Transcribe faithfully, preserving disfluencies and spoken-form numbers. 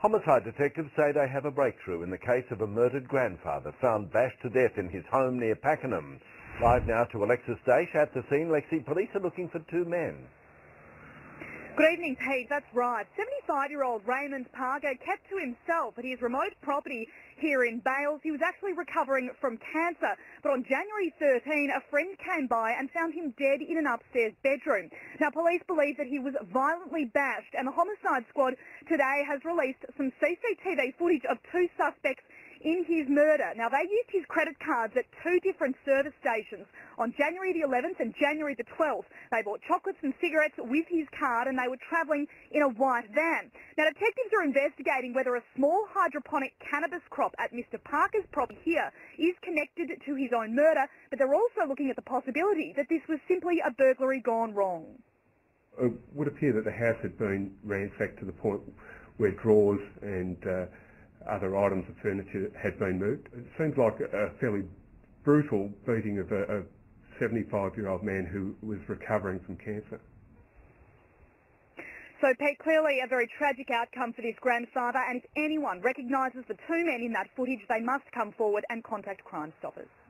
Homicide detectives say they have a breakthrough in the case of a murdered grandfather found bashed to death in his home near Pakenham. Live now to Alexis Dash at the scene. Lexi, police are looking for two men. Good evening, Pete. That's right. seventy-five-year-old Raymond Parker kept to himself at his remote property here in Bayles. He was actually recovering from cancer, but on January thirteenth, a friend came by and found him dead in an upstairs bedroom. Now, police believe that he was violently bashed, and the homicide squad today has released some C C T V footage of two suspects in his murder. Now, they used his credit cards at two different service stations. On January the eleventh and January the twelfth, they bought chocolates and cigarettes with his card, and they were travelling in a white van. Now, detectives are investigating whether a small hydroponic cannabis crop at Mister Parker's property here is connected to his own murder, but they're also looking at the possibility that this was simply a burglary gone wrong. It would appear that the house had been ransacked to the point where drawers and uh, other items of furniture had been moved. It seems like a fairly brutal beating of a, a seventy-five-year-old man who was recovering from cancer. So, Pete, clearly a very tragic outcome for this grandfather, and if anyone recognises the two men in that footage, they must come forward and contact Crime Stoppers.